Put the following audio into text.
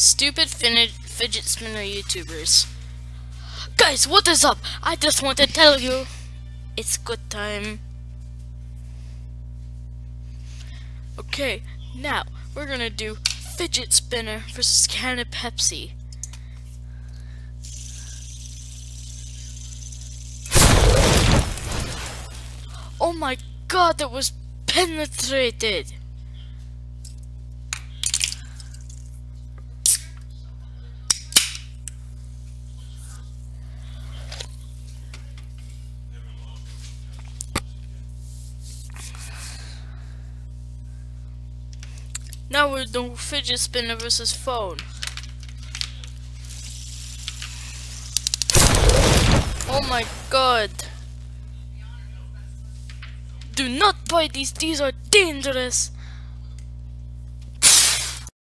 Stupid fidget spinner YouTubers. Guys, what is up? I just want to tell you, it's good time. Okay, now we're gonna do fidget spinner versus can of Pepsi. Oh my god, that was penetrated! Now we're doing fidget spinner versus phone. Oh my god. Do not buy these are dangerous.